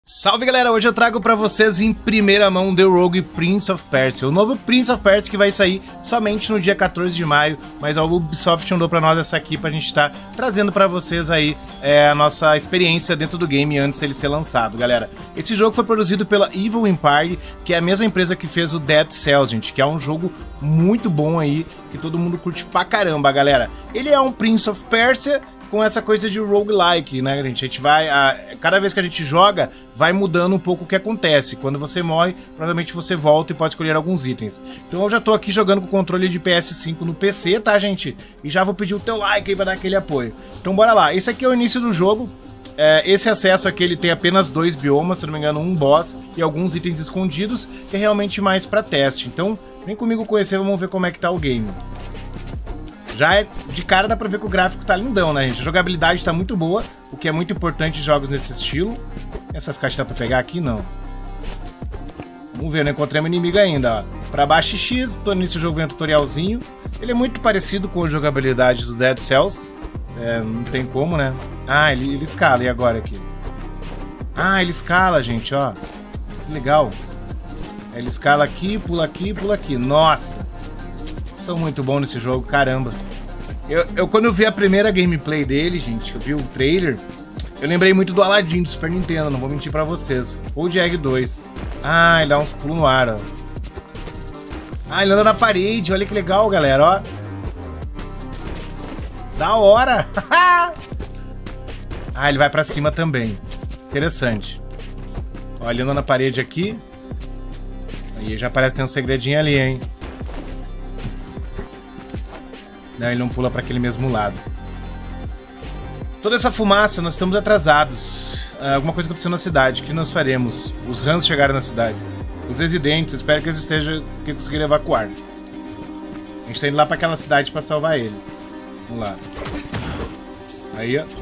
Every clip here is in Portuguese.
Salve galera, hoje eu trago pra vocês em primeira mão The Rogue Prince of Persia, o novo Prince of Persia que vai sair somente no dia 14 de maio, mas a Ubisoft mandou pra nós essa aqui pra gente estar trazendo pra vocês aí a nossa experiência dentro do game antes dele ser lançado, galera. Esse jogo foi produzido pela Evil Empire, que é a mesma empresa que fez o Dead Cells, gente, que é um jogo muito bom aí, que todo mundo curte pra caramba, galera. Ele é um Prince of Persia com essa coisa de roguelike, né, gente? A gente vai... cada vez que a gente joga, vai mudando um pouco o que acontece. Quando você morre, provavelmente você volta e pode escolher alguns itens. Então eu já tô aqui jogando com o controle de PS5 no PC, tá, gente? E já vou pedir o teu like aí pra dar aquele apoio. Então bora lá. Esse aqui é o início do jogo. Esse acesso aqui, ele tem apenas 2 biomas, se não me engano, um boss e alguns itens escondidos, que é realmente mais pra teste. Então, vem comigo conhecer, vamos ver como é que tá o game. Já de cara dá pra ver que o gráfico tá lindão, né, gente? A jogabilidade tá muito boa, o que é muito importante em jogos nesse estilo. Essas caixas dá pra pegar aqui? Não. Vamos ver, não encontrei um inimigo ainda, ó. Pra baixo X, tô nesse jogo vendo um tutorialzinho. Ele é muito parecido com a jogabilidade do Dead Cells. Não tem como, né? Ah, ele escala, e agora aqui? Ah, ele escala, gente, ó. Que legal. Ele escala aqui, pula aqui, pula aqui. Nossa! São muito bons nesse jogo, caramba. Quando eu vi a primeira gameplay dele, gente, eu vi o trailer, eu lembrei muito do Aladdin do Super Nintendo, não vou mentir pra vocês. Ou de Egg 2. Ah, ele dá uns pulos no ar, ó. Ah, ele anda na parede, olha que legal, galera, ó. Da hora! Ah, ele vai pra cima também. Interessante. Ó, ele anda na parede aqui. Aí já parece que tem um segredinho ali, hein. Não, ele não pula para aquele mesmo lado. Toda essa fumaça, nós estamos atrasados. Alguma coisa aconteceu na cidade. O que nós faremos? Os Hans chegaram na cidade. Os residentes, espero que eles conseguirem evacuar. A gente está indo lá para aquela cidade para salvar eles. Vamos lá. Aí, ó.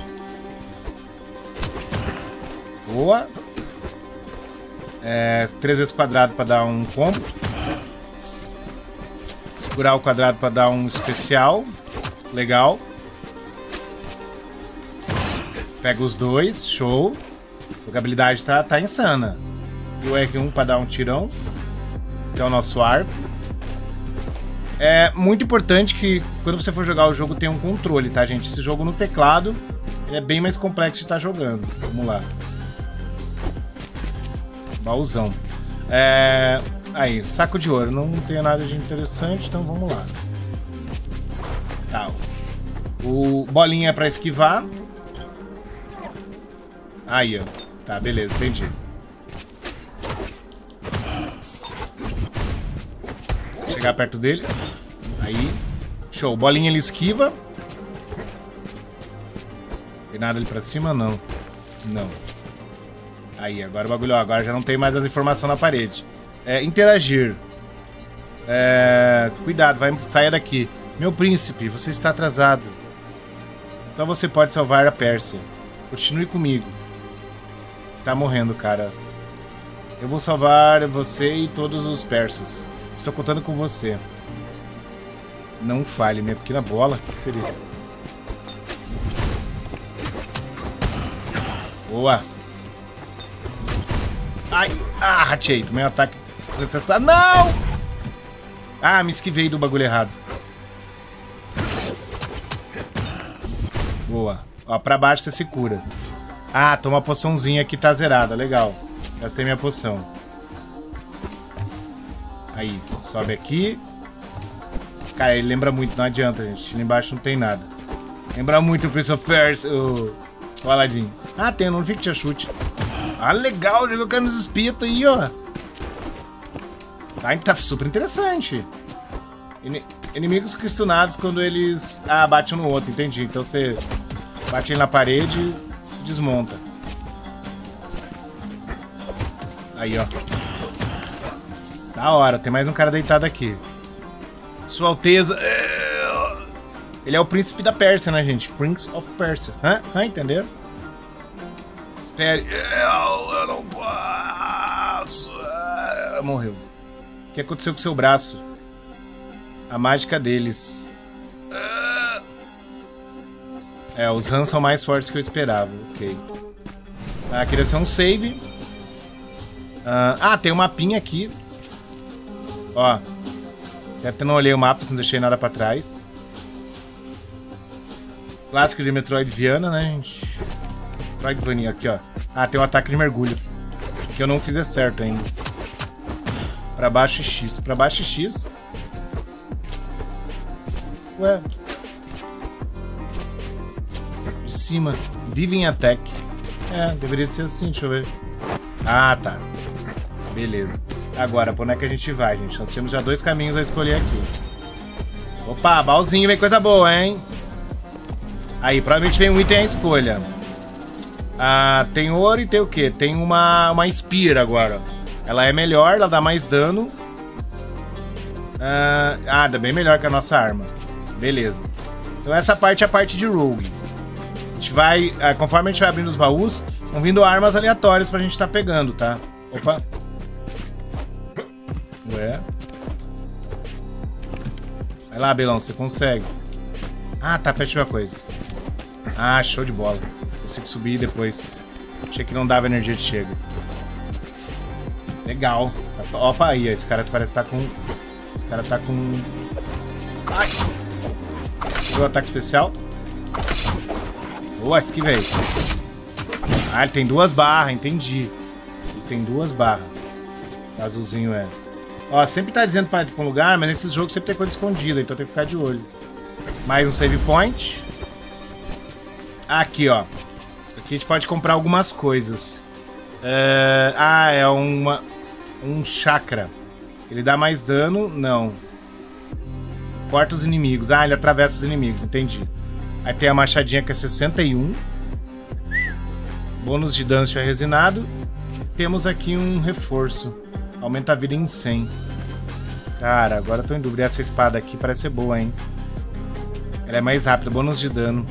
Boa. 3 vezes quadrado para dar um combo. Segurar o quadrado para dar um especial. Legal. Pega os dois. Show. A jogabilidade tá insana. E o R1 para dar um tirão. Que é o nosso arco. É muito importante que quando você for jogar o jogo tenha um controle, tá, gente? Esse jogo no teclado ele é bem mais complexo de estar jogando. Vamos lá. Baúzão. Aí, saco de ouro. Não tem nada de interessante, então vamos lá. Tá. O bolinha é pra esquivar. Aí, ó. Tá, beleza, entendi. Vou chegar perto dele. Aí. Show. Bolinha ele esquiva. Tem nada ali pra cima? Não. Não. Aí, agora o bagulho, ó. Agora já não tem mais as informações na parede. Interagir. Cuidado, saia daqui. Meu príncipe, você está atrasado. Só você pode salvar a Pérsia. Continue comigo. Tá morrendo, cara. Eu vou salvar você e todos os persas. Estou contando com você. Não falhe, minha pequena bola. O que seria? Boa. Ai, ratei. Tomei um ataque. Não! Ah, me esquivei do bagulho errado. Boa. Ó, pra baixo você se cura. Ah, toma uma poçãozinha que tá zerada. Legal. Gastei minha poção. Aí, sobe aqui. Cara, ele lembra muito, não adianta, gente. Ali embaixo não tem nada. Lembra muito o Prince of Persia, o Aladdin. Ah, tem, não vi que tinha chute. Ah, legal, jogando nos espetos aí, ó. Tá super interessante. Inimigos questionados quando eles batem um no outro, entendi. Então você bate ele na parede e desmonta. Aí, ó. Da hora, tem mais um cara deitado aqui. Sua Alteza. Ele é o príncipe da Pérsia, né, gente? Prince of Persia. Entenderam? Espere. Eu não posso. Morreu. O que aconteceu com seu braço? A mágica deles. Os Hans são mais fortes que eu esperava. Ok. Aqui deve ser um save. Tem um mapinha aqui. Ó. Até não olhei o mapa, se não deixei nada pra trás. Clássico de Metroidvania, né, gente? Metroidvania aqui, ó. Tem um ataque de mergulho. Que eu não fiz certo ainda. Pra baixo X. Pra baixo X. Ué. De cima. Diving Attack. Deveria ser assim, deixa eu ver. Tá. Beleza. Agora, pra onde é que a gente vai, gente? Nós temos já 2 caminhos a escolher aqui. Opa, baúzinho, vem coisa boa, hein? Aí, provavelmente vem um item à escolha. Tem ouro e tem o quê? Tem uma Spear agora. Ela é melhor, ela dá mais dano. Dá bem melhor que a nossa arma. Beleza. Então essa parte é a parte de Rogue. A gente vai, conforme a gente vai abrindo os baús, vão vindo armas aleatórias pra gente estar pegando, tá? Opa. Ué. Vai lá, Belão, você consegue. Tá perto de uma coisa. Show de bola. Consigo subir depois. Achei que não dava energia de chega. Legal. Opa, aí, esse cara parece estar com... Esse cara tá com... Ai! Deu ataque especial. Boa, esquivei. Ele tem 2 barras, entendi. Ele tem 2 barras. Azulzinho é. Sempre tá dizendo pra ir pra um lugar, mas nesses jogos sempre tem coisa escondida, então tem que ficar de olho. Mais um save point. Aqui, ó. Aqui a gente pode comprar algumas coisas. É um chakra. Ele dá mais dano? Não. Corta os inimigos. Ele atravessa os inimigos, entendi. Aí tem a machadinha que é 61. Bônus de dano se resinado. Temos aqui um reforço. Aumenta a vida em 100. Cara, agora eu tô em dúvida. Essa espada aqui parece ser boa, hein? Ela é mais rápida. Bônus de dano.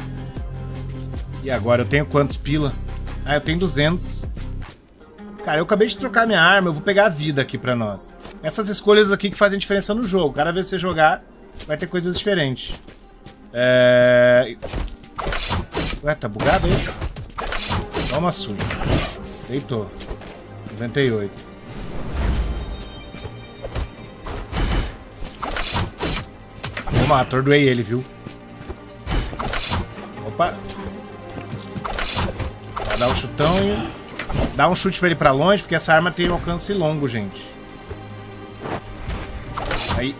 E agora eu tenho quantos pila? Eu tenho 200. Cara, eu acabei de trocar minha arma. Eu vou pegar a vida aqui pra nós. Essas escolhas aqui que fazem diferença no jogo. Cada vez que você jogar, vai ter coisas diferentes. Ué, tá bugado aí? Toma sujo. Deitou. 98. Toma, atordoei ele, viu? Opa. Vai dar um chutão e... Dá um chute pra ele pra longe, porque essa arma tem um alcance longo, gente. Aí.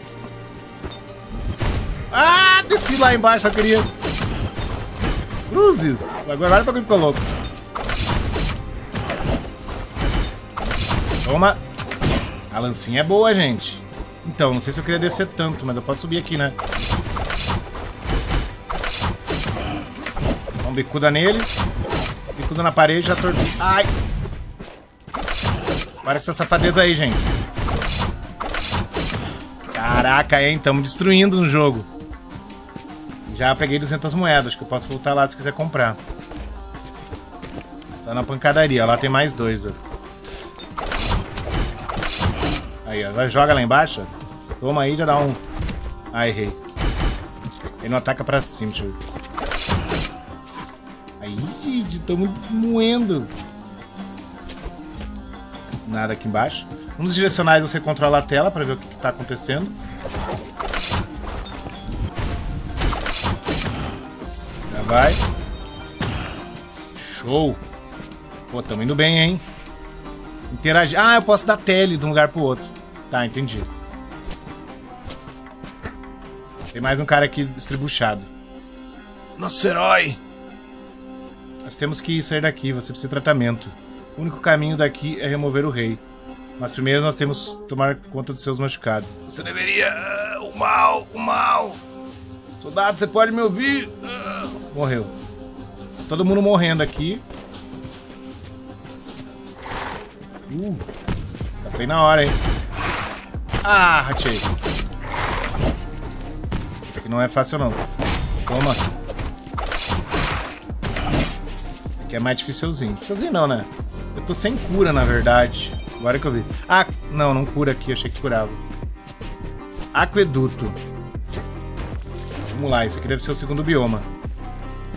Desci lá embaixo, só queria... Cruzes. Agora o bagulho ficou louco. Toma. A lancinha é boa, gente. Então, não sei se eu queria descer tanto, mas eu posso subir aqui, né? Dá uma bicuda nele. Bicuda na parede, já tortou. Ai! Para com essa safadeza aí, gente. Caraca, hein? Estamos destruindo no jogo. Já peguei 200 moedas. Acho que eu posso voltar lá se quiser comprar. Só na pancadaria. Lá tem mais 2, ó. Aí, ó. Joga lá embaixo. Toma aí, já dá um... errei. Ele não ataca pra cima, deixa eu ver. Aí, gente, estamos moendo. Nada aqui embaixo. Um dos direcionais você controla a tela pra ver o que tá acontecendo. Já vai. Show. Pô, tamo indo bem, hein? Interagir. Eu posso dar tele de um lugar pro outro. Tá, entendi. Tem mais um cara aqui estribuchado. Nosso herói! Nós temos que sair daqui, você precisa de tratamento. O único caminho daqui é remover o rei. Mas primeiro nós temos que tomar conta dos seus machucados. Você deveria... O mal! Soldado, você pode me ouvir? Morreu. Todo mundo morrendo aqui. Tá bem na hora, hein? Ratei. Isso aqui não é fácil, não. Toma. Aqui é mais dificilzinho. Dificilzinho não, né? Eu tô sem cura, na verdade. Agora que eu vi. Não cura aqui. Achei que curava. Aqueduto. Vamos lá. Esse aqui deve ser o segundo bioma.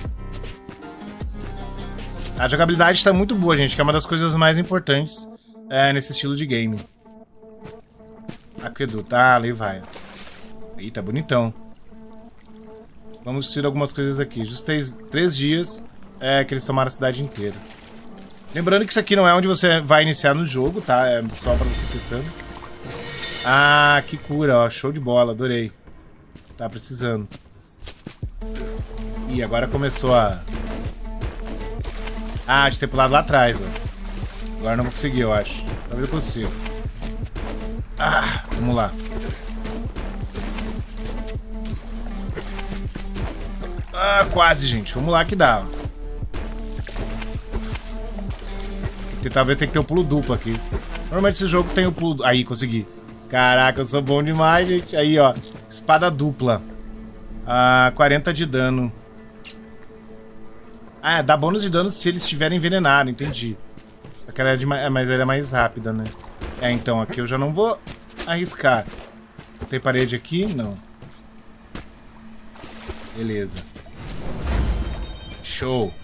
A jogabilidade tá muito boa, gente. Que é uma das coisas mais importantes. nesse estilo de game. Aqueduto. Ah, ali vai. Eita, bonitão. Vamos destruir algumas coisas aqui. Justo 3 dias que eles tomaram a cidade inteira. Lembrando que isso aqui não é onde você vai iniciar no jogo, tá? É só pra você testando. Ah, que cura, ó. Show de bola, adorei. Tá precisando. Ih, agora começou a... Ah, de ter pulado lá atrás, ó. Agora não vou conseguir, eu acho. Talvez eu consiga. Ah, vamos lá. Ah, quase, gente. Vamos lá que dá. Talvez tenha que ter um pulo duplo aqui. Normalmente esse jogo tem o pulo... Aí, consegui. Caraca, eu sou bom demais, gente. Aí, ó. Espada dupla. 40 de dano. Ah, dá bônus de dano se eles estiverem envenenados, entendi. Aquela é mas ela é mais rápida, né? Então, aqui eu já não vou arriscar. Tem parede aqui? Não. Beleza. Show.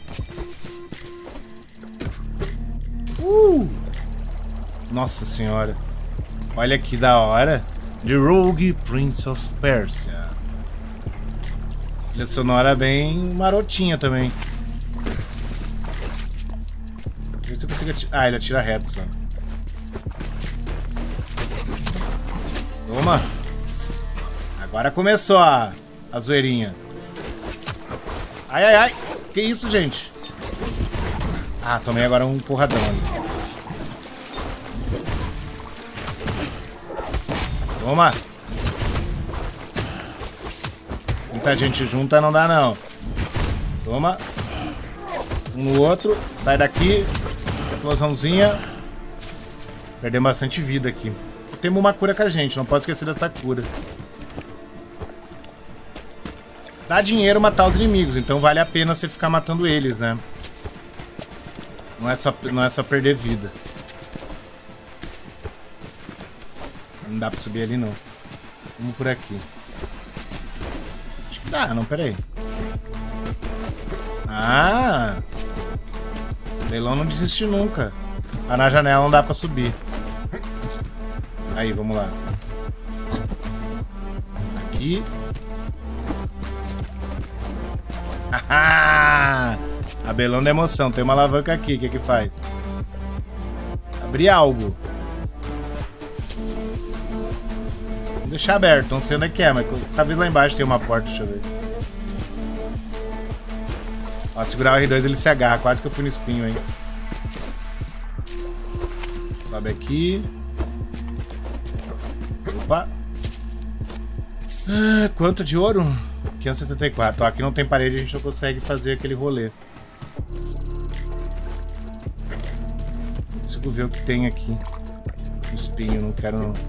Nossa senhora. Olha que da hora. The Rogue Prince of Persia. Trilha sonora bem marotinha também. Vê se eu consigo atirar. Ah, ele atira reto só. Toma. Agora começou a zoeirinha. Ai, ai, ai. Que isso, gente? Ah, tomei agora um porradão ali. Toma. Muita gente junta não dá não. Toma. Um no outro. Sai daqui. Explosãozinha. Perdemos bastante vida aqui. Temos uma cura com a gente. Não pode esquecer dessa cura. Dá dinheiro matar os inimigos. Então vale a pena você ficar matando eles, né? Não é só perder vida. Não dá pra subir ali, não. Vamos por aqui. Acho que dá, não, peraí. Ah! Leilão não desiste nunca. Ah, na janela não dá pra subir. Aí, vamos lá. Aqui. Ah! Abelão da emoção. Tem uma alavanca aqui. O que que faz? Abrir algo. Vou deixar aberto. Não sei onde é que é, mas talvez lá embaixo tem uma porta. Deixa eu ver. Ó, segurar o R2 ele se agarra. Quase que eu fui no espinho aí. Sobe aqui. Opa. Ah, quanto de ouro? 574. Ó, aqui não tem parede, a gente não consegue fazer aquele rolê. Não consigo ver o que tem aqui. Um espinho, não quero não.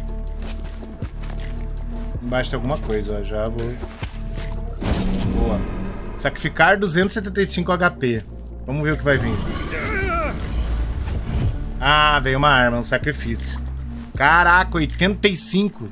Embaixo tem alguma coisa, ó. Já vou. Boa. Sacrificar 275 HP. Vamos ver o que vai vir. Ah, veio uma arma, um sacrifício. Caraca, 85.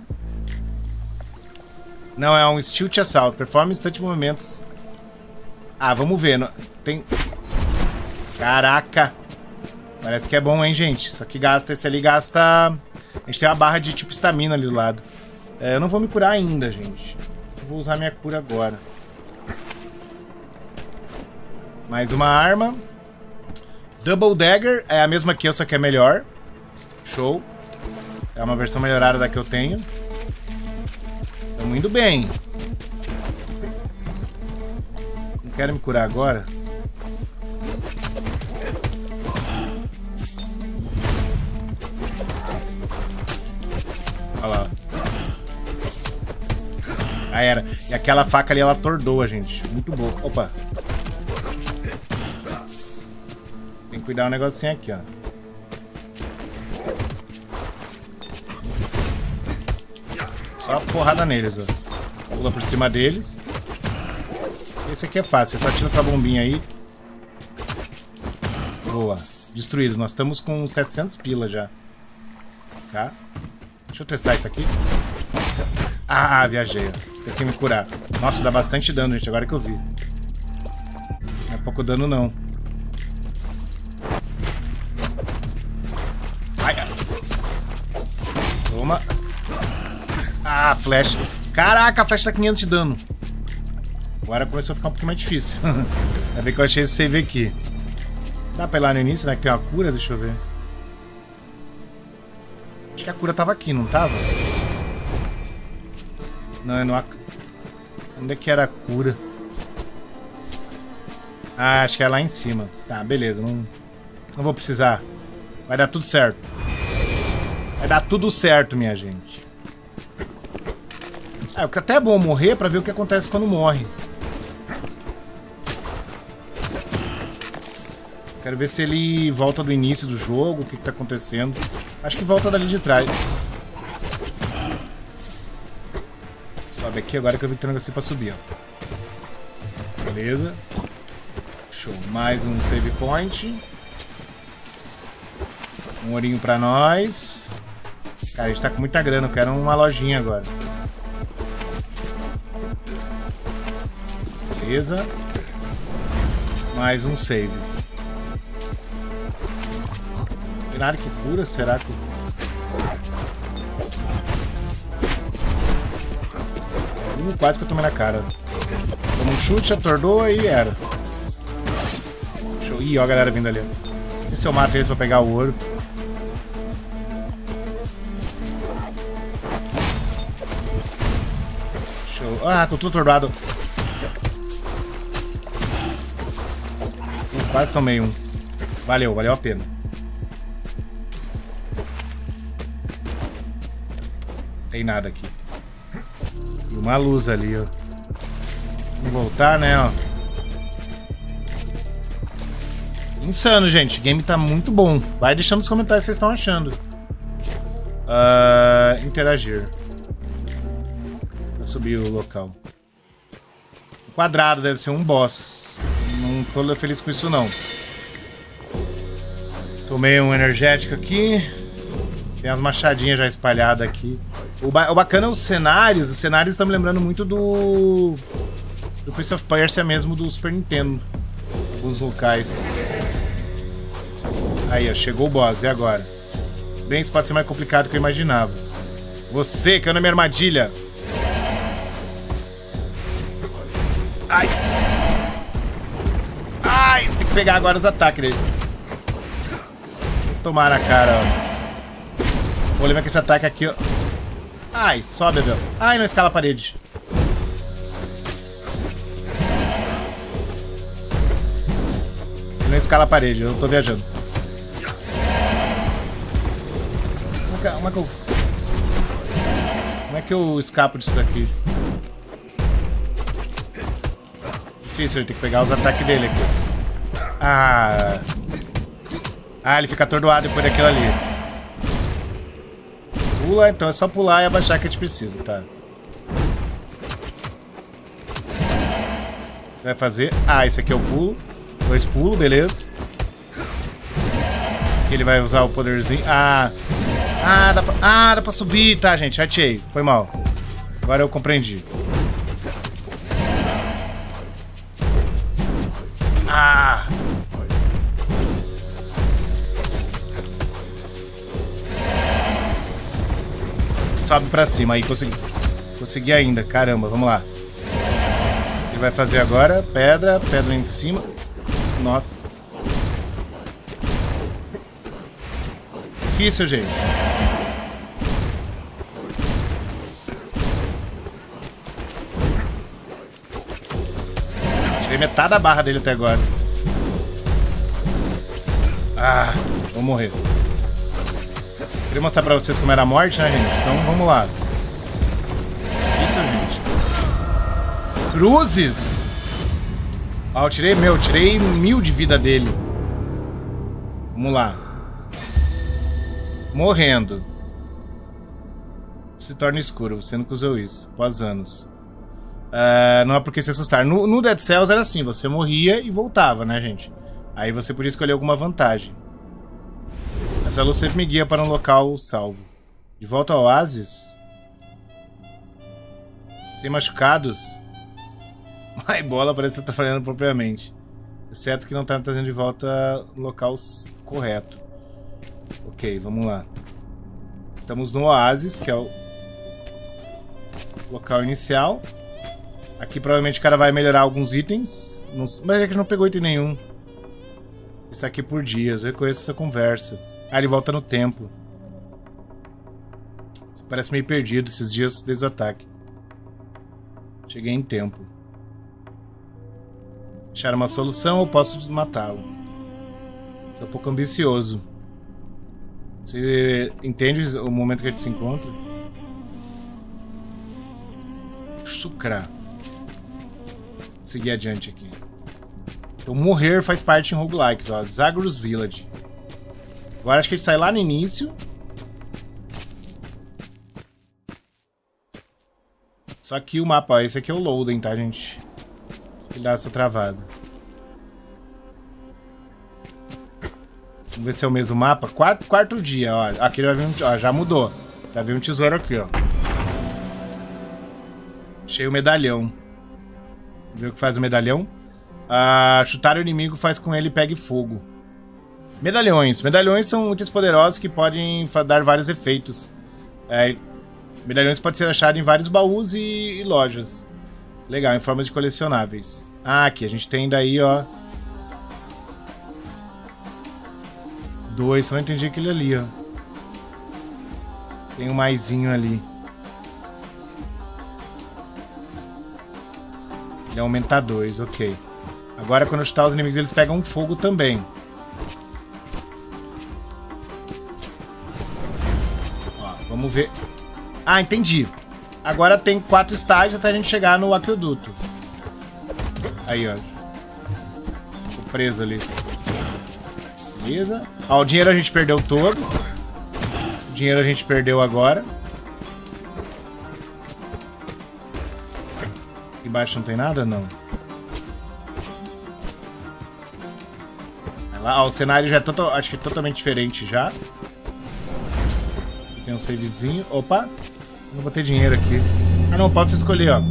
Não, é um Stilt Assault. Performa instante movimentos. Ah, vamos ver. Tem... Caraca. Parece que é bom, hein, gente? Isso aqui gasta... Esse ali gasta... A gente tem uma barra de tipo estamina ali do lado. Eu não vou me curar ainda, gente. Eu vou usar minha cura agora. Mais uma arma. Double Dagger. É a mesma que eu, só que é melhor. Show. É uma versão melhorada da que eu tenho. Estamos indo bem. Não quero me curar agora. Olha lá. Ah, era. E aquela faca ali, ela atordoa, gente. Muito boa. Opa. Tem que cuidar um negocinho aqui, ó. Só porrada neles, ó. Pula por cima deles. Esse aqui é fácil. Só tira essa bombinha aí. Boa. Destruído. Nós estamos com 700 pila já. Tá? Deixa eu testar isso aqui. Ah, viajei. Tem que me curar. Nossa, dá bastante dano, gente. Agora que eu vi. Não é pouco dano, não. Toma. Ah, flecha. Caraca, a flecha tá 500 de dano. Agora começou a ficar um pouquinho mais difícil. Ainda bem que eu achei esse save aqui. Dá pra ir lá no início, né? Que tem uma cura, deixa eu ver. Acho que a cura tava aqui, não tava? Não, é no... Onde é que era a cura? Ah, acho que é lá em cima. Tá, beleza. Não vou precisar. Vai dar tudo certo. Vai dar tudo certo, minha gente. Ah, até é bom morrer pra ver o que acontece quando morre. Quero ver se ele volta do início do jogo, o que tá acontecendo. Acho que volta dali de trás. Sobe aqui agora que eu vi que tem um negocinho pra subir, ó. Beleza. Show. Mais um save point. Um ourinho pra nós. Cara, a gente tá com muita grana. Eu quero uma lojinha agora. Beleza. Mais um save. Tem nada que cura? Será que... quase que eu tomei na cara. Toma um chute, atordoa e era. Show. Ih, ó a galera vindo ali. E se eu mato eles pra pegar o ouro? Show. Ah, tô tudo atordoado. Quase tomei um. Valeu, valeu a pena. Tem nada aqui. E uma luz ali, ó. Vamos voltar, né, ó. Insano, gente. O game tá muito bom. Vai deixando nos comentários o que vocês estão achando. Interagir. Vou subir o local. O quadrado deve ser um boss. Não tô feliz com isso, não. Tomei um energético aqui. Tem as machadinhas já espalhadas aqui. O bacana é os cenários. Os cenários estão me lembrando muito do Prince of Persia mesmo, do Super Nintendo. Alguns locais. Aí, ó, chegou o boss. E agora? Bem, isso pode ser mais complicado do que eu imaginava. Você, caiu na minha armadilha. Ai. Ai, tem que pegar agora os ataques dele. Vou tomar na cara, ó. Vou levar com esse ataque aqui, ó. Ai, sobe, velho. Ai, não escala a parede. Não escala a parede, eu tô viajando. Como é que eu escapo disso daqui? Difícil, eu tenho que pegar os ataques dele aqui. Ah, ele fica atordoado depois daquilo ali. Pula, então é só pular e abaixar que a gente precisa, tá? Vai fazer... Ah, esse aqui é o pulo. 2 pulos, beleza. Aqui ele vai usar o poderzinho. Dá pra subir, tá, gente? Chateei. Foi mal. Agora eu compreendi. Sobe pra cima. Aí, consegui ainda. Caramba, vamos lá. Ele vai fazer agora. Pedra em cima. Nossa. Difícil, gente. Tirei metade da barra dele até agora. Vou morrer. Queria mostrar pra vocês como era a morte, né, gente? Então vamos lá. Isso, gente. Cruzes! Eu tirei 1000 de vida dele. Vamos lá. Morrendo. Se torna escuro. Você nunca usou isso. Após anos. Não é porque se assustar. No Dead Cells era assim. Você morria e voltava, né, gente? Aí você podia escolher alguma vantagem. Essa luz sempre me guia para um local salvo. De volta ao oásis? Sem machucados? Ai, bola, parece que você tá falando propriamente. Exceto que não tá me trazendo de volta no local correto. Ok, vamos lá. Estamos no Oásis, que é o local inicial. Aqui provavelmente o cara vai melhorar alguns itens. Mas é que não pegou item nenhum. Está aqui por dias, eu reconheço essa conversa. Ah, ele volta no tempo. Parece meio perdido esses dias desde o ataque. Cheguei em tempo. Achar uma solução ou posso matá-lo? Tô um pouco ambicioso. Você entende o momento que a gente se encontra? Sucrar. Vou seguir adiante aqui. Então morrer faz parte em roguelikes, ó. Zagros Village. Agora acho que a gente sai lá no início. Só que o mapa, ó, esse aqui é o loading, tá, gente? Ele dá essa travada. Vamos ver se é o mesmo mapa. Quarto dia, ó. Aqui vai vir ó, já mudou. Já veio um tesouro aqui, ó. Achei o medalhão. Vamos ver o que faz o medalhão. Chutar o inimigo faz com ele pegue fogo. Medalhões. Medalhões são itens poderosos que podem dar vários efeitos. Medalhões podem ser achados em vários baús e lojas. Legal, em formas de colecionáveis. Aqui a gente tem daí, ó. 2, só não entendi aquele ali, ó. Tem um maisinho ali. Ele aumenta 2, ok. Agora quando eu chutar os inimigos eles pegam fogo também. Ó, vamos ver. Entendi. Agora tem 4 estágios até a gente chegar no aqueduto. Aí, ó. Tô preso ali. Beleza. Ó, o dinheiro a gente perdeu todo. O dinheiro a gente perdeu agora. Embaixo não tem nada? Não. Vai lá. Ó, o cenário já é acho que totalmente diferente já. Tem um savezinho. Opa. Não vou ter dinheiro aqui. Não, posso escolher, ó.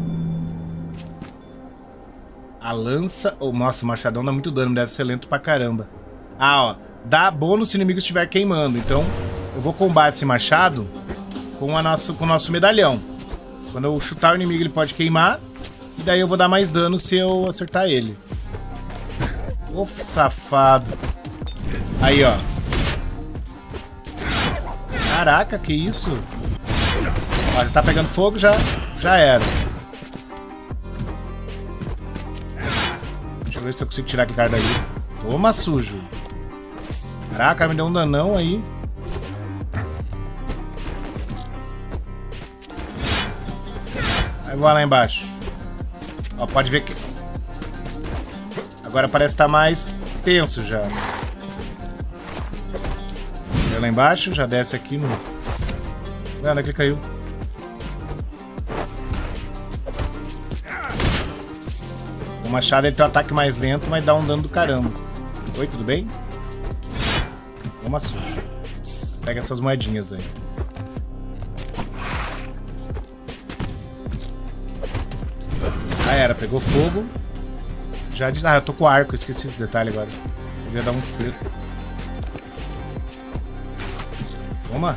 A lança... nossa, o machadão dá muito dano, deve ser lento pra caramba. Ó. Dá bônus se o inimigo estiver queimando. Então, eu vou combar esse machado com o nosso medalhão. Quando eu chutar o inimigo, ele pode queimar. E daí eu vou dar mais dano se eu acertar ele. Uf, safado. Aí, ó. Caraca, que isso? Ó, já tá pegando fogo, já era. Deixa eu ver se eu consigo tirar aquele cara dali. Toma, sujo. Caraca, me deu um danão aí. Aí vou lá embaixo. Ó, pode ver que... Agora parece estar mais tenso já. Vai lá embaixo, já desce aqui no... Ué, onde é que ele caiu? O machado ele tem um ataque mais lento, mas dá um dano do caramba. Oi, tudo bem? Toma sujo. Pega essas moedinhas aí. Era, pegou fogo. Já disse. Eu tô com arco, esqueci esse detalhe agora. Eu ia dar um preto. Toma.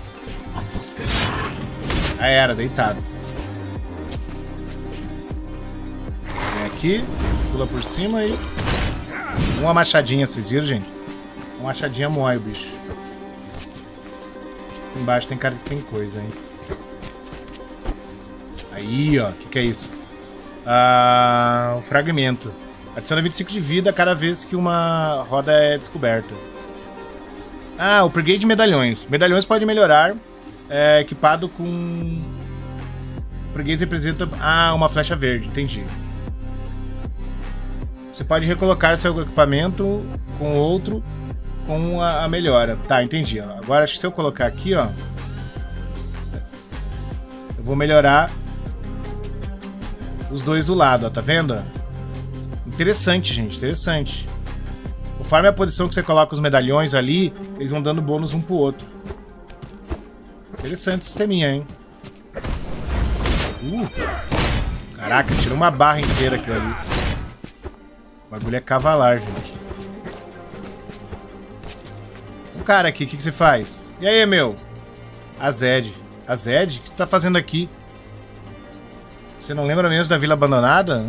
Era, deitado. Vem aqui, pula por cima e... Uma machadinha, vocês viram, gente? Uma machadinha mói o bicho. Embaixo tem cara que tem coisa, hein? Aí, ó. O que é isso? Um fragmento. Adiciona 25 de vida cada vez que uma roda é descoberta. Upgrade de medalhões. Medalhões pode melhorar. Equipado com... Upgrade representa... uma flecha verde. Entendi. Você pode recolocar seu equipamento com outro com a melhora. Tá, entendi. Ó. Agora acho que se eu colocar aqui, ó... Eu vou melhorar... Os dois do lado, ó, tá vendo? Interessante, gente, interessante. Conforme a posição que você coloca os medalhões ali, eles vão dando bônus um pro outro. Interessante esse sisteminha, hein? Caraca, tirou uma barra inteira aqui ali. O bagulho é cavalar, gente. Um cara aqui, o que você faz? E aí, meu? A Zed. A Zed? O que você tá fazendo aqui? Você não lembra mesmo da Vila Abandonada?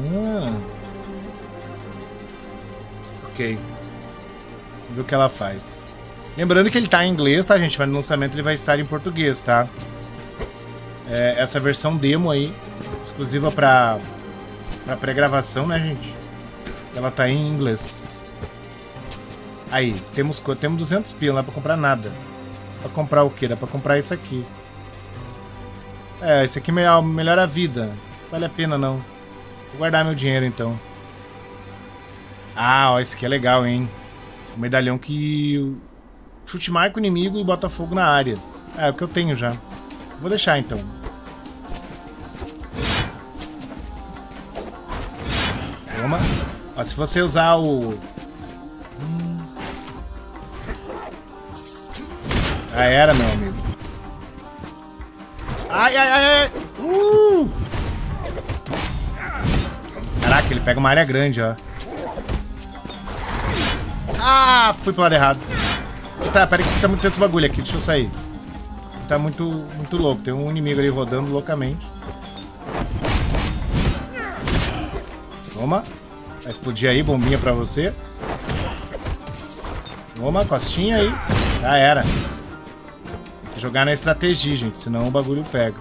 Ok. Vamos ver o que ela faz. Lembrando que ele tá em inglês, tá, gente? Mas no lançamento ele vai estar em português, tá? Essa versão demo aí, exclusiva pra pré-gravação, né, gente? Ela tá em inglês. Aí, temos 200 pila, não dá pra comprar nada. Pra comprar o quê? Dá pra comprar isso aqui. Esse aqui melhora a vida. Vale a pena, não. Vou guardar meu dinheiro, então. Ah, ó, esse aqui é legal, hein? O medalhão que... Chute marca o inimigo e bota fogo na área. É o que eu tenho já. Vou deixar, então. Toma. Ó, se você usar o... Já era, meu amigo. Ai, ai, ai, ai. Caraca, ele pega uma área grande, ó. Ah, fui pro lado errado. Tá, pera que tá muito esse bagulho aqui, deixa eu sair. Tá muito louco, tem um inimigo ali rodando loucamente. Toma. Vai explodir aí, bombinha pra você. Toma, costinha aí. Já era. Tem que jogar na estratégia, gente, senão o bagulho pega.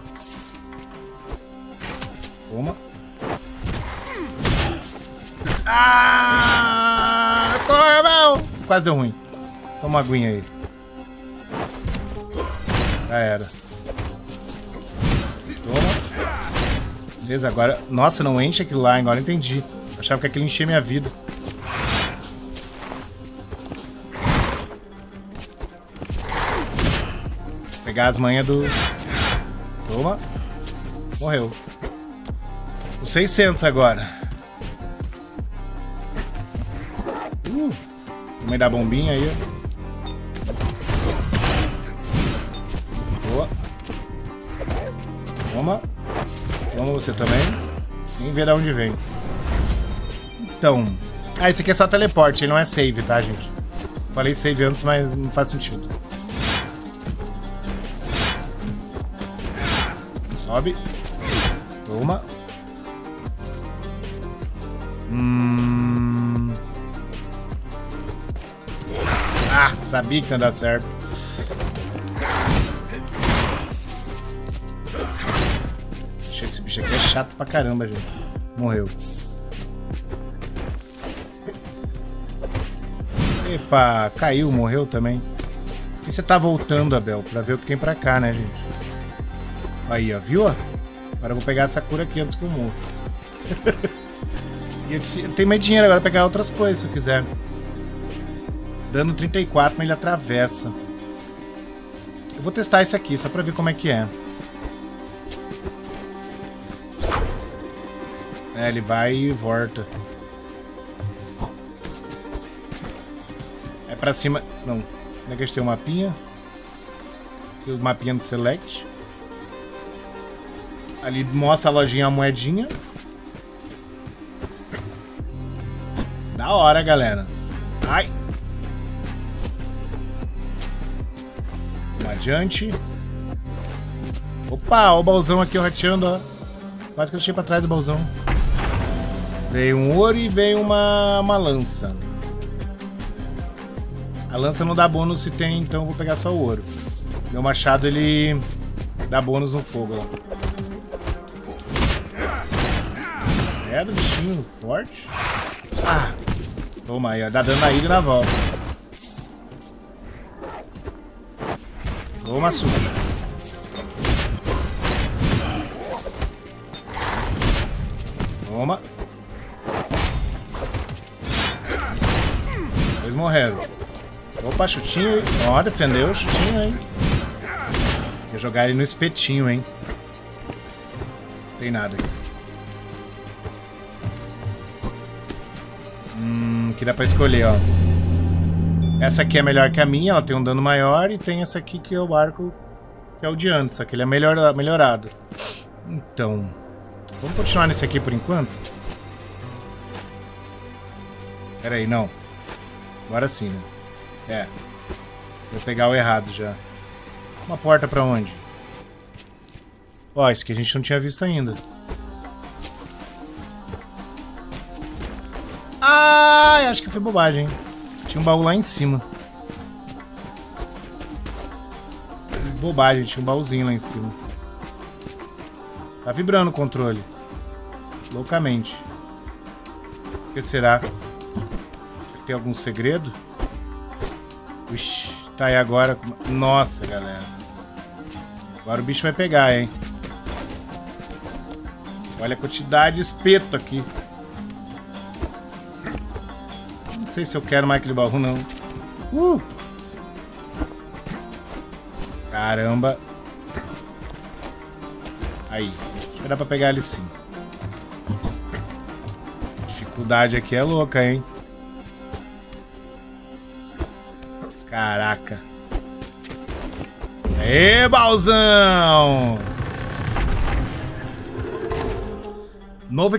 Toma. Ah! Corre, meu! Quase deu ruim. Toma uma aguinha aí. Já era. Toma. Beleza, agora... Nossa, não enche aquilo lá, agora eu entendi. Eu achava que aquilo enchia minha vida. Vou pegar as manhas do... Toma. Morreu. Os 600 agora. Também dá bombinha aí, ó. Boa. Toma. Toma você também. Nem vê de onde vem. Então. Ah, esse aqui é só teleporte, ele não é save, tá, gente? Falei save antes, mas não faz sentido. Sobe. Toma. Ah, sabia que ia dar certo. Esse bicho aqui é chato pra caramba, gente. Morreu. Epa, caiu, morreu também. E você tá voltando, Abel, pra ver o que tem pra cá, né, gente? Aí, ó, viu? Agora eu vou pegar essa cura aqui antes que eu morro. E eu tenho mais dinheiro agora pra pegar outras coisas, se eu quiser. Dano 34, mas ele atravessa. Eu vou testar esse aqui, só pra ver como é que é. Ele vai e volta. É pra cima... Não. Onde é que a gente tem o mapinha? Tem o mapinha do Select. Ali mostra a lojinha, a moedinha. Da hora, galera. Ai! Vamos adiante. Opa, ó o baúzão aqui, ó, rateando, ó. Quase que eu deixei pra trás do baúzão. Veio um ouro e veio uma lança. A lança não dá bônus se tem, então eu vou pegar só o ouro. Meu machado, ele dá bônus no fogo, ó. É do bichinho forte. Ah! Toma aí, ó. Dá dano na ida e na volta. Toma, suja. Toma. Dois morreram. Opa, chutinho. Ó, defendeu o chutinho, hein. Vou jogar ele no espetinho, hein. Não tem nada aqui. Que dá pra escolher, ó. Essa aqui é melhor que a minha, ela tem um dano maior. E tem essa aqui que é o arco, que é o de antes, só que ele é melhorado. Então, vamos continuar nesse aqui por enquanto? Pera aí, não. Agora sim, né? Vou pegar o errado já. Uma porta pra onde? Ó, esse aqui a gente não tinha visto ainda. Ah, acho que foi bobagem, hein? Tinha um baú lá em cima. Fiz bobagem, tinha um baúzinho lá em cima. Tá vibrando o controle. Loucamente. O que será? Tem algum segredo? Ixi, tá aí agora. Nossa, galera. Agora o bicho vai pegar, hein? Olha a quantidade de espeto aqui. Não sei se eu quero mais aquele baú, não. Caramba. Aí. Acho que vai dar pra pegar ele sim. A dificuldade aqui é louca, hein? Caraca. Aê, baúzão! Novo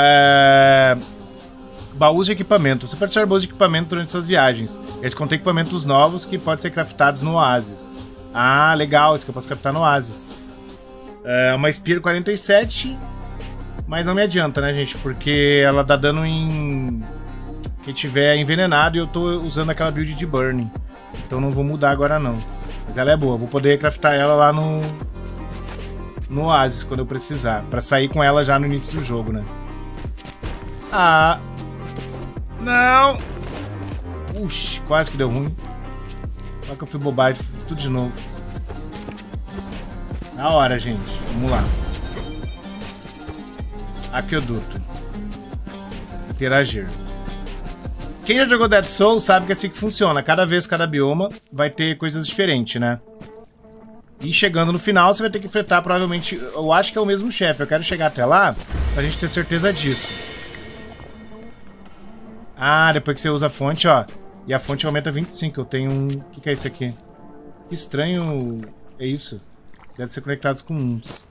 baús de equipamento. Você pode usar baús de equipamento durante suas viagens. Eles contêm equipamentos novos que podem ser craftados no Oasis. Ah, legal. Isso que eu posso craftar no Oasis. Uma Spear 47. Mas não me adianta, né, gente? Porque ela dá dano em... quem tiver envenenado e eu tô usando aquela build de Burning. Então não vou mudar agora, não. Mas ela é boa. Vou poder craftar ela lá no Oasis quando eu precisar. Pra sair com ela já no início do jogo, né? Ah... Não! Uxi, quase que deu ruim. Só que eu fui bobagem, tudo de novo. Na hora, gente. Vamos lá. Aqueduto. Interagir. Quem já jogou Dead Souls sabe que é assim que funciona. Cada vez, cada bioma vai ter coisas diferentes, né? E chegando no final, você vai ter que enfrentar provavelmente... Eu acho que é o mesmo chefe. Eu quero chegar até lá pra gente ter certeza disso. Ah, depois que você usa a fonte, ó. E a fonte aumenta 25. Eu tenho um... O que é isso aqui? Que estranho é isso. Deve ser conectados com uns.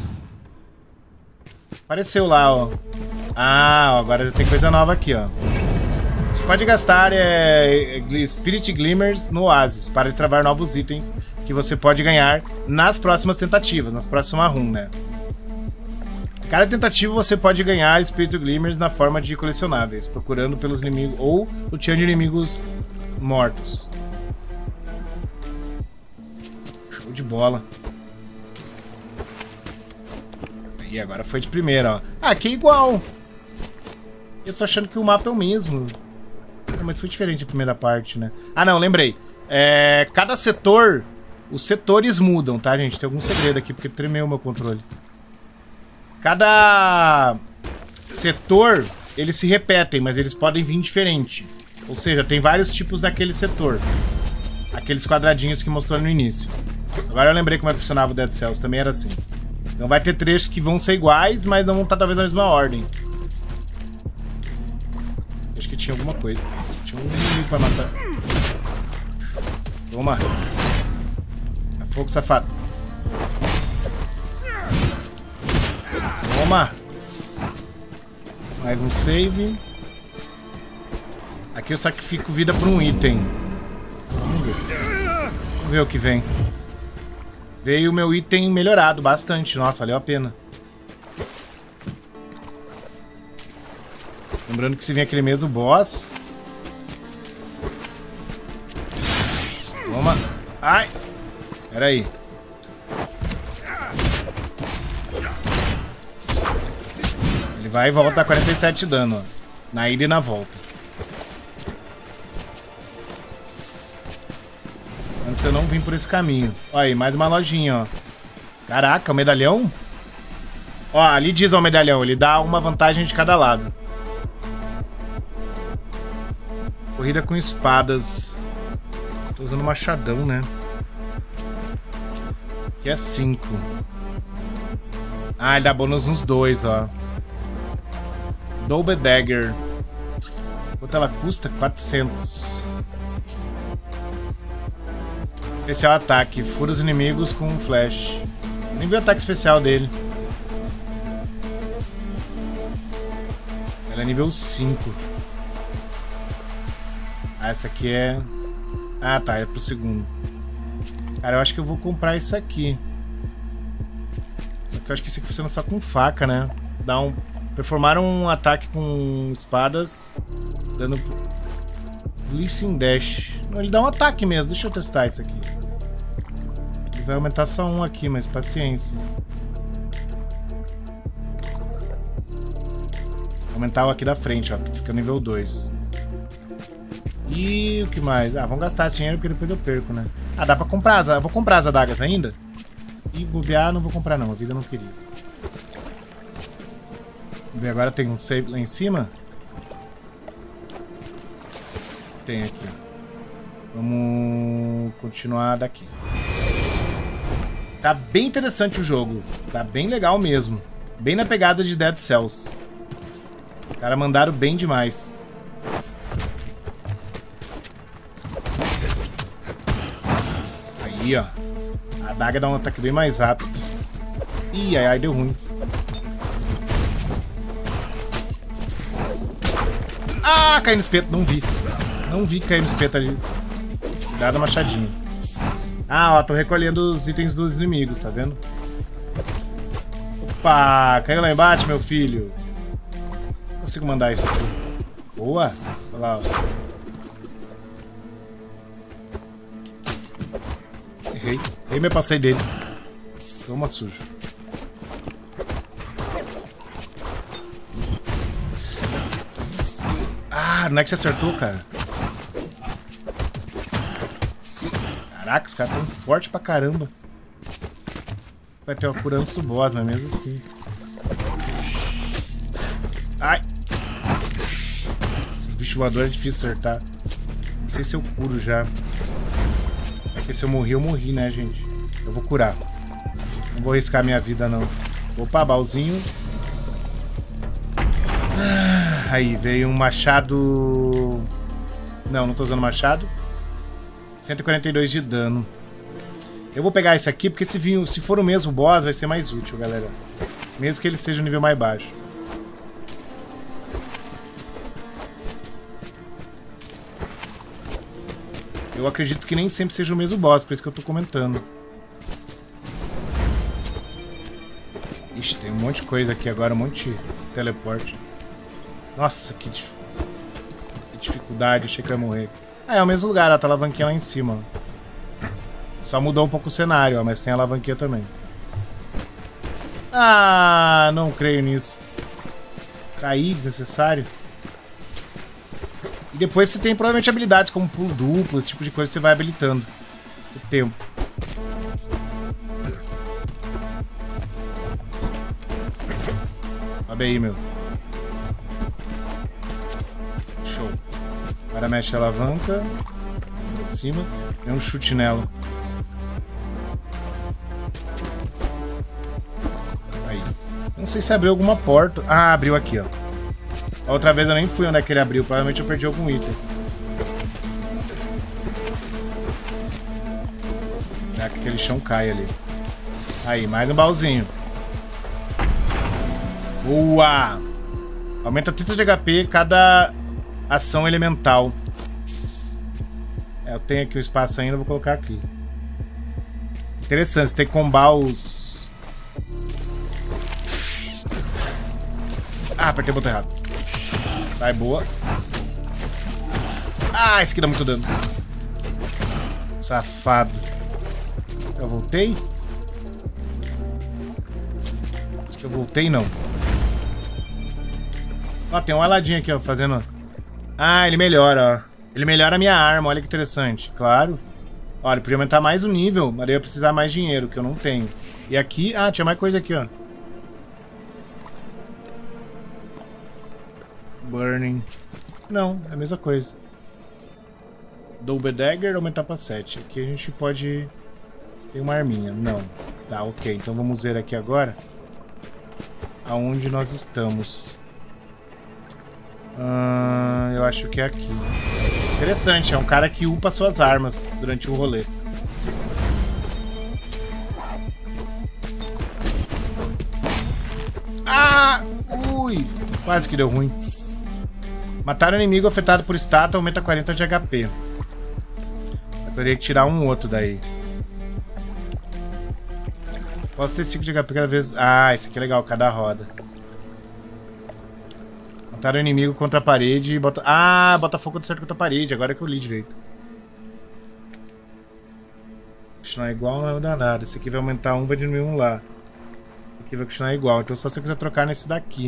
Apareceu lá, ó. Ah, agora já tem coisa nova aqui, ó. Você pode gastar Spirit Glimmers no Oasis para travar novos itens que você pode ganhar nas próximas tentativas, nas próximas run, né? Cada tentativa você pode ganhar Spirit Glimmers na forma de colecionáveis, procurando pelos inimigos ou luteando inimigos mortos. Show de bola. E agora foi de primeira, ó. Ah, aqui é igual. Eu tô achando que o mapa é o mesmo. Mas foi diferente a primeira parte, né? Ah, não, lembrei. Cada setor, os setores mudam, tá, gente? Tem algum segredo aqui, porque tremeu o meu controle. Cada setor, eles se repetem, mas eles podem vir diferente. Ou seja, tem vários tipos daquele setor. Aqueles quadradinhos que mostrou no início. Agora eu lembrei como é que funcionava o Dead Cells, também era assim. Então vai ter trechos que vão ser iguais, mas não vão estar talvez na mesma ordem. Acho que tinha alguma coisa. Tinha um inimigo pra matar. Toma. É fogo, safado. Toma. Mais um save. Aqui eu sacrifico vida por um item. Vamos ver o que vem. Veio o meu item melhorado bastante. Nossa, valeu a pena. Lembrando que se vem aquele mesmo boss... Toma. Ai. Pera aí. Ele vai e volta a 47 de dano, ó. Na ida e na volta. Antes eu não vim por esse caminho. Olha aí, mais uma lojinha, ó. Caraca, o medalhão? Ó, ali diz o medalhão. Ele dá uma vantagem de cada lado. Corrida com espadas. Tô usando machadão, né? Aqui é 5. Ah, ele dá bônus nos dois, ó. Double Dagger. Quanto ela custa? 400. Especial ataque. Fura os inimigos com um flash. Nem vi o ataque especial dele. Ela é nível 5. Ah, essa aqui é... Ah, tá. É pro segundo. Cara, eu acho que eu vou comprar isso aqui. Só que eu acho que esse aqui funciona só com faca, né? Performaram um ataque com espadas, dando Blissing Dash. Não, ele dá um ataque mesmo, deixa eu testar isso aqui. Ele vai aumentar só um aqui, mas paciência. Aumentar o aqui da frente, ó, fica nível 2. E o que mais? Ah, vamos gastar esse dinheiro porque depois eu perco, né? Ah, dá pra comprar eu vou comprar as adagas ainda? E bobear não vou comprar não, a vida não queria. E agora tem um save lá em cima. Tem aqui. Vamos continuar daqui. Tá bem interessante o jogo. Tá bem legal mesmo. Bem na pegada de Dead Cells. Os caras mandaram bem demais. Aí, ó. A adaga dá um ataque bem mais rápido. Ih, ai, deu ruim. Ah, caiu no espeto. Não vi. Não vi cair no espeto ali. Cuidado, machadinho. Ah, ó, tô recolhendo os itens dos inimigos, tá vendo? Opa, caiu lá embaixo, meu filho. Não consigo mandar isso aqui. Boa. Olha lá, ó. Errei. Errei, me passei dele. Toma, sujo. Ah, não é que você acertou, cara? Caraca, os caras estão fortes pra caramba. Vai ter uma cura antes do boss, mas mesmo assim. Ai! Esses bichos voadores é difícil acertar. Não sei se eu curo já. Porque se eu morri, né, gente? Eu vou curar. Não vou arriscar minha vida, não. Opa, baúzinho. Aí, veio um machado... Não tô usando machado. 142 de dano. Eu vou pegar esse aqui, porque se for o mesmo boss, vai ser mais útil, galera. Mesmo que ele seja um nível mais baixo. Eu acredito que nem sempre seja o mesmo boss, por isso que eu tô comentando. Ixi, tem um monte de coisa aqui agora, um monte de teleporte. Nossa, que dificuldade, achei que eu ia morrer. Ah, é o mesmo lugar, ó, tá a alavanquinha lá em cima. Ó. Só mudou um pouco o cenário, ó, mas tem a alavanquinha também. Ah, não creio nisso. Caí, desnecessário. E depois você tem provavelmente habilidades como pulo duplo, esse tipo de coisa que você vai habilitando o tempo. Sobe aí, meu. Show. Agora mexe a alavanca. Pra cima. Deu um chute nela. Aí. Não sei se abriu alguma porta. Ah, abriu aqui, ó. A outra vez eu nem fui onde é que ele abriu. Provavelmente eu perdi algum item. Já que aquele chão cai ali. Aí, mais um baúzinho. Boa! Aumenta 30 de HP cada ação elemental. Eu tenho aqui o espaço ainda, vou colocar aqui. Interessante, você tem que combar os... Ah, apertei o botão errado. Vai, boa. Ah, esse aqui dá muito dano. Safado. Eu voltei? Acho que eu voltei, não. Ó, tem um aladinho aqui, ó, fazendo... Ah, ele melhora, ó. Ele melhora a minha arma, olha que interessante. Claro. Olha, ele podia aumentar mais o nível, mas eu ia precisar mais dinheiro, que eu não tenho. E aqui... Ah, tinha mais coisa aqui, ó. Burning. Não, é a mesma coisa. Double Dagger, aumentar pra 7. Aqui a gente pode... Tem uma arminha. Não. Tá, ok. Então vamos ver aqui agora aonde nós estamos. Eu acho que é aqui. Interessante, é um cara que upa suas armas durante o rolê. Ah! Ui! Quase que deu ruim. Matar o inimigo afetado por estátua aumenta 40 de HP. Eu teria que tirar um outro daí. Posso ter 5 de HP cada vez... Ah, isso aqui é legal, cada roda. Botar o inimigo contra a parede e bota... Ah, bota fogo contra a parede. Agora é que eu li direito. Continuar igual não vai mudar nada. Esse aqui vai aumentar um, vai diminuir um lá. Esse aqui vai continuar igual. Então só se eu quiser trocar nesse daqui.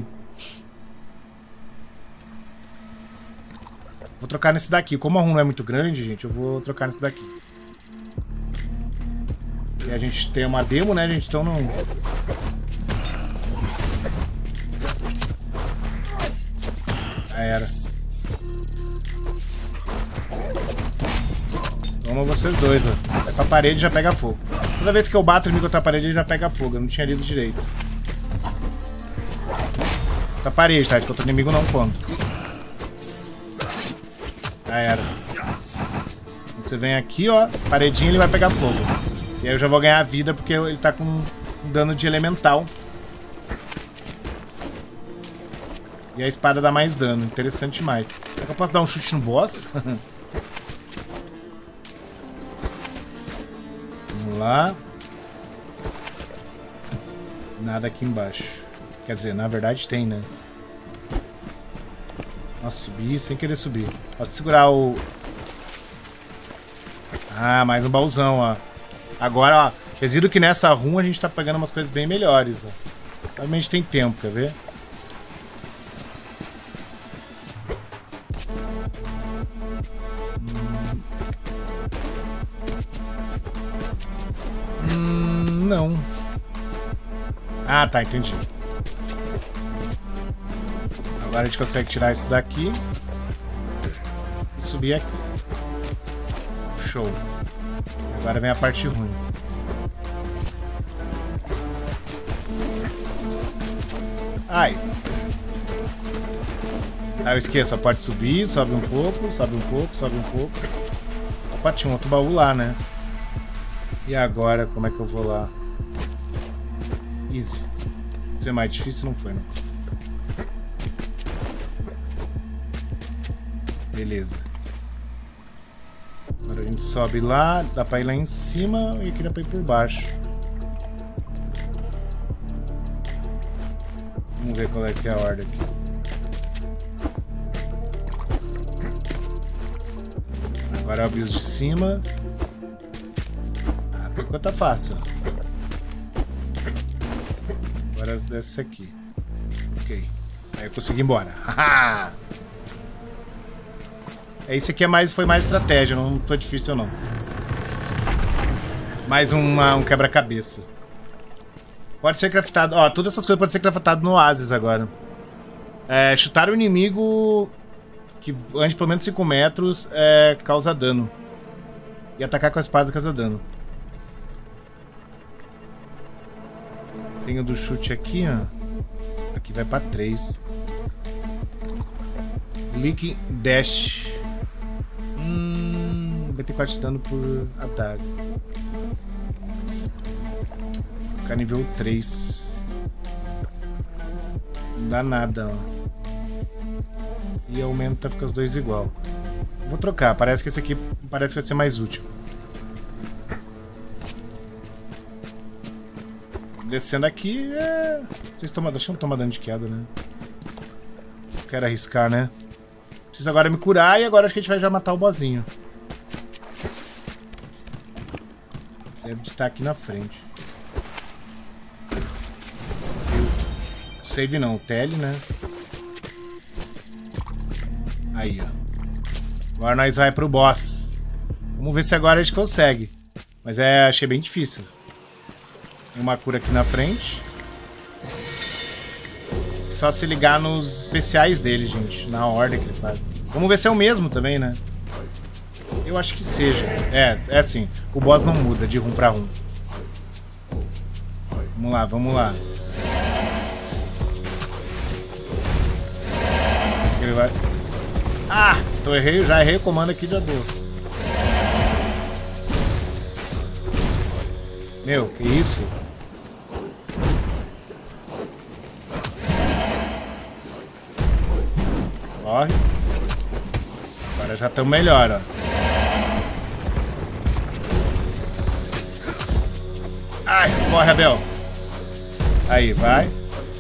Vou trocar nesse daqui. Como a run não é muito grande, gente, eu vou trocar nesse daqui. E a gente tem uma demo, né, gente? Então não... Já era. Toma vocês dois, ó. Vai pra parede e já pega fogo. Toda vez que eu bato o inimigo contra a parede, ele já pega fogo. Eu não tinha lido direito. Contra a parede, tá? Contra o inimigo não conta. Já era. Você vem aqui, ó. Paredinha, ele vai pegar fogo. E aí eu já vou ganhar vida porque ele tá com dano de elemental. E a espada dá mais dano. Interessante demais. Será que eu posso dar um chute no boss? Vamos lá. Nada aqui embaixo. Quer dizer, na verdade tem, né? Nossa, subir sem querer subir. Posso segurar o... Ah, mais um baúzão, ó. Agora, ó. Vocês viram que nessa run a gente tá pegando umas coisas bem melhores, ó. Realmente tem tempo, quer ver? Não. Ah, tá, entendi. Agora a gente consegue tirar isso daqui e subir aqui. Show. Agora vem a parte ruim. Ai. Ah, eu esqueço. Pode subir, sobe um pouco, sobe um pouco, sobe um pouco. Opa, tinha um outro baú lá, né? E agora, como é que eu vou lá? Easy. Isso é mais difícil, não foi, não. Beleza. Agora a gente sobe lá, dá pra ir lá em cima e aqui dá pra ir por baixo. Vamos ver qual é que é a ordem aqui. Agora abrir os de cima. Ah, por enquanto tá fácil. Agora desce aqui. Ok. Aí eu consegui ir embora. Haha! Esse aqui foi mais estratégia, não foi difícil não. Mais um quebra-cabeça. Pode ser craftado. Ó, todas essas coisas podem ser craftadas no Oasis agora. Chutar o inimigo que ande pelo menos 5 metros causa dano. E atacar com a espada causa dano. Tem o do chute aqui, ó. Aqui vai pra 3. Leak Dash. Vai ter 4 de dano por ataque. Ficar nível 3. Não dá nada, ó. E aumenta, fica os dois igual. Vou trocar, parece que esse aqui parece que vai ser mais útil. Descendo aqui, Vocês deixam eu tomar dano de queda, né? Não quero arriscar, né? Preciso agora me curar e agora acho que a gente vai já matar o bozinho. Deve estar aqui na frente. Save não, tele, né? Aí, ó. Agora nós vai pro boss. Vamos ver se agora a gente consegue. Mas achei bem difícil. Tem uma cura aqui na frente. Só se ligar nos especiais dele, gente. Na ordem que ele faz. Vamos ver se é o mesmo também, né? Eu acho que seja. É assim. O boss não muda de run pra run. Vamos lá, vamos lá. Ele vai... Ah! Então já errei o comando aqui de dor. Meu, que isso? Corre. Agora já estamos melhor, ó. Ai, corre, Abel. Aí, vai.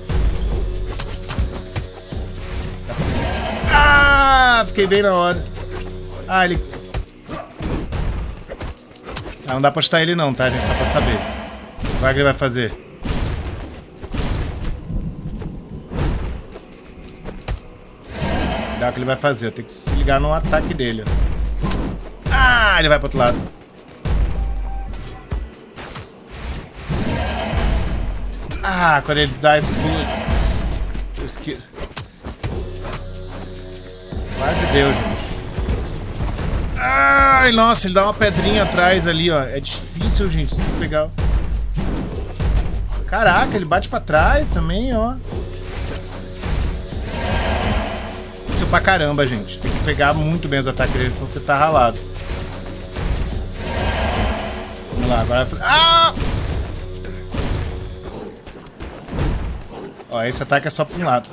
Ah, fiquei bem na hora. Ah, ele... Ah, não dá pra chutar ele não, tá, gente? Só pra saber. Vai que ele vai fazer. Cuidado que ele vai fazer. Eu tenho que se ligar no ataque dele, ó. Ah, ele vai pro outro lado. Ah, quando ele dá esse pulo... Quase deu, gente. Ai, nossa, ele dá uma pedrinha atrás ali, ó. É difícil, gente, você tem que pegar. Caraca, ele bate pra trás também, ó. Difícil pra caramba, gente. Tem que pegar muito bem os ataques dele, senão você tá ralado. Vamos lá, agora... Ah! Ó, esse ataque é só pra um lado.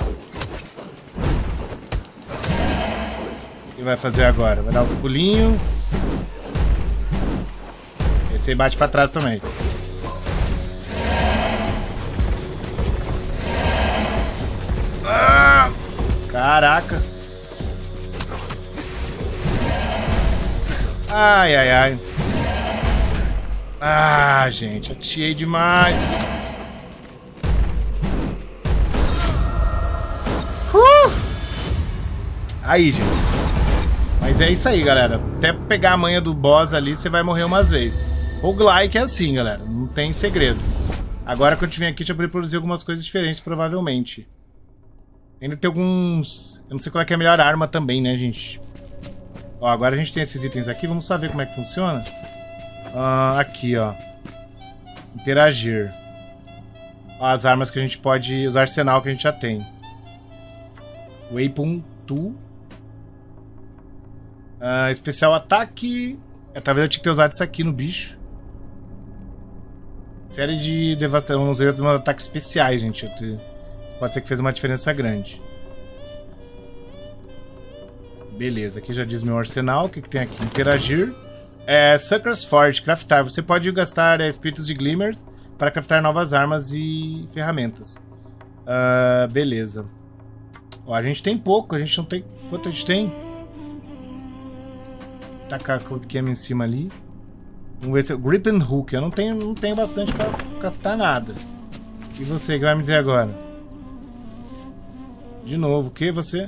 O que vai fazer agora? Vai dar uns pulinhos. Esse aí bate pra trás também. Ah! Caraca. Ai, ai, ai. Ah, gente, atiei demais. Aí, gente. Mas é isso aí, galera. Até pegar a manha do boss ali, você vai morrer umas vezes. Roguelike é assim, galera. Não tem segredo. Agora, quando eu vim aqui, já poder produzir algumas coisas diferentes, provavelmente. Ainda tem alguns... Eu não sei qual é que é a melhor arma também, né, gente? Ó, agora a gente tem esses itens aqui. Vamos saber como é que funciona. Aqui, ó. Interagir. Ó, as armas que a gente pode... Os arsenal que a gente já tem. Weapon Tool. Especial ataque. Talvez eu tinha que ter usado isso aqui no bicho. Série de devastação. Vamos ver os ataques especiais, gente. Pode ser que fez uma diferença grande. Beleza, aqui já diz meu arsenal. O que tem aqui? Interagir. Sucker's Forge, craftar. Você pode gastar espíritos de glimmers para craftar novas armas e ferramentas. Beleza. Ó, a gente tem pouco, a gente não tem... Quanto a gente tem? Tacar o Kemi em cima ali. Vamos ver se... Grip and Hook. Eu não tenho bastante pra craftar nada. E você, que vai me dizer agora? De novo, o que você?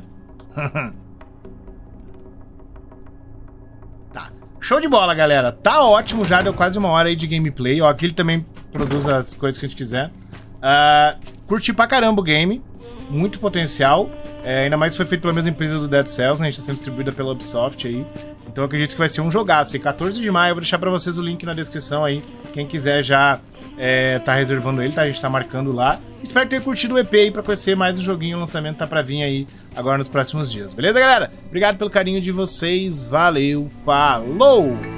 Tá. Show de bola, galera. Tá ótimo já, deu quase uma hora aí de gameplay. Ó, aqui ele também produz as coisas que a gente quiser. Curti pra caramba o game. Muito potencial. Ainda mais que foi feito pela mesma empresa do Dead Cells, né? A gente tá sendo distribuída pela Ubisoft aí. Então eu acredito que vai ser um jogaço. E 14 de maio, eu vou deixar pra vocês o link na descrição aí. Quem quiser já tá reservando ele, tá? A gente tá marcando lá. Espero que tenha curtido o EP aí pra conhecer mais do joguinho. O lançamento tá pra vir aí agora nos próximos dias. Beleza, galera? Obrigado pelo carinho de vocês. Valeu, falou!